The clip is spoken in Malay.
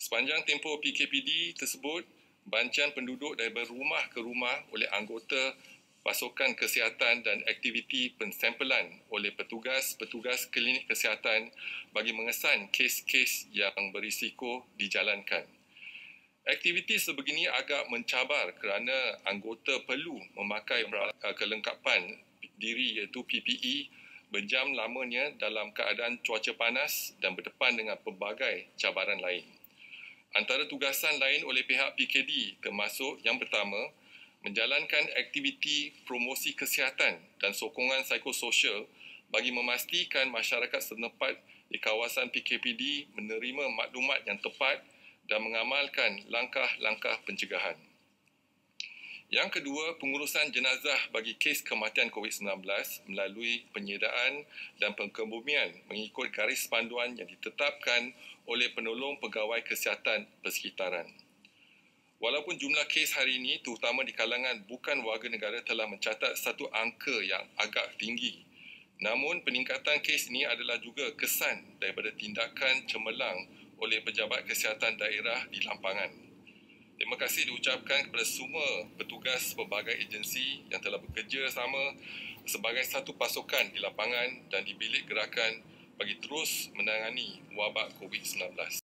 Sepanjang tempoh PKPD tersebut, bancian penduduk daripada rumah ke rumah oleh anggota pasukan kesihatan dan aktiviti pensampelan oleh petugas-petugas klinik kesihatan bagi mengesan kes-kes yang berisiko dijalankan. Aktiviti sebegini agak mencabar kerana anggota perlu memakai kelengkapan diri iaitu PPE berjam lamanya dalam keadaan cuaca panas dan berdepan dengan pelbagai cabaran lain. Antara tugasan lain oleh pihak PKD termasuk yang pertama, menjalankan aktiviti promosi kesihatan dan sokongan psikososial bagi memastikan masyarakat setempat di kawasan PKPD menerima maklumat yang tepat dan mengamalkan langkah-langkah pencegahan. Yang kedua, pengurusan jenazah bagi kes kematian COVID-19 melalui penyediaan dan pengkebumian mengikut garis panduan yang ditetapkan oleh penolong pegawai kesihatan persekitaran. Walaupun jumlah kes hari ini, terutama di kalangan bukan warga negara, telah mencatat satu angka yang agak tinggi, namun peningkatan kes ini adalah juga kesan daripada tindakan cemerlang oleh pejabat kesihatan daerah di lampangan. Terima kasih diucapkan kepada semua petugas pelbagai agensi yang telah bekerja sama sebagai satu pasukan di lapangan dan di bilik gerakan bagi terus menangani wabak COVID-19.